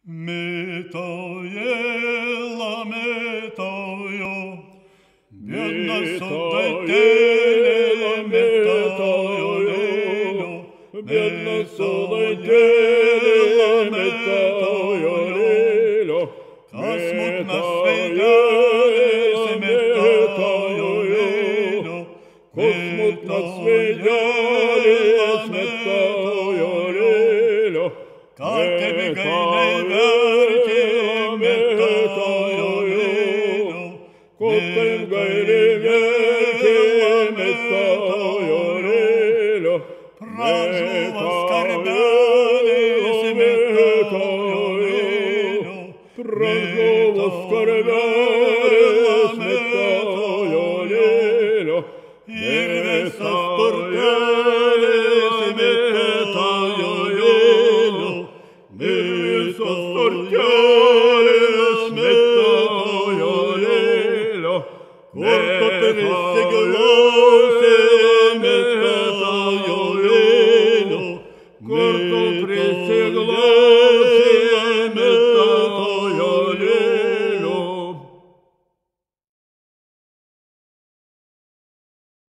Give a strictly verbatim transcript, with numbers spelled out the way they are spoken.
Митоела, митою, бедна судайтеля, митою лилю, бедна судайтеля, митою лилю, касмутна свидялись, митою лилю, космутна свидялись, митою лилю, как тебе гайной верти, метою лилю, купим гайли верти, метою лилю, пражу воскорбялись, метою лилю, пражу воскорбялись, метою лилю, ирве состуртялись, метою лилю, ми состуртялись, метою лилю, корто присяглося, метою лилю, корто присяглося.